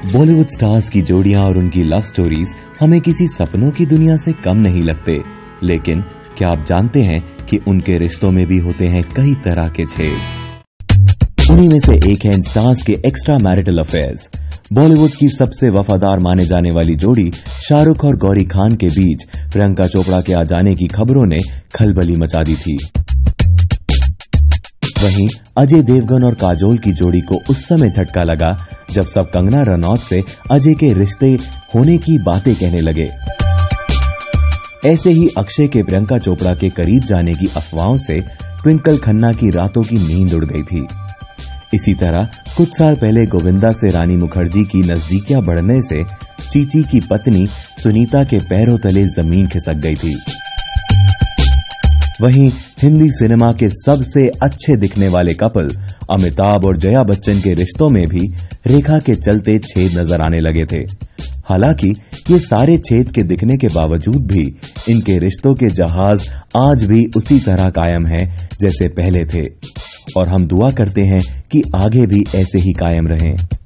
Bollywood stars की जोड़ियां और उनकी लव स्टोरीज हमें किसी सपनों की दुनिया से कम नहीं लगते, लेकिन क्या आप जानते हैं कि उनके रिश्तों में भी होते हैं कई तरह के छेद। उन्हीं में से एक है इन स्टार्स के एक्स्ट्रा मैरिटल अफेयर्स। बॉलीवुड की सबसे वफादार माने जाने वाली जोड़ी शाहरुख और गौरी खान के बीच प्रियंका चोपड़ा के आ जाने की खबरों ने खलबली मचा दी थी। वहीं अजय देवगन और काजोल की जोड़ी को उस समय झटका लगा जब सब कंगना रनौत से अजय के रिश्ते होने की बातें कहने लगे। ऐसे ही अक्षय के प्रियंका चोपड़ा के करीब जाने की अफवाहों से ट्विंकल खन्ना की रातों की नींद उड़ गई थी। इसी तरह कुछ साल पहले गोविंदा से रानी मुखर्जी की नजदीकियां बढ़ने से चीची की पत्नी सुनीता के पैरों तले जमीन खिसक गई थी। वहीं हिंदी सिनेमा के सबसे अच्छे दिखने वाले कपल अमिताभ और जया बच्चन के रिश्तों में भी रेखा के चलते छेद नजर आने लगे थे। हालांकि ये सारे छेद के दिखने के बावजूद भी इनके रिश्तों के जहाज आज भी उसी तरह कायम हैं जैसे पहले थे, और हम दुआ करते हैं कि आगे भी ऐसे ही कायम रहें।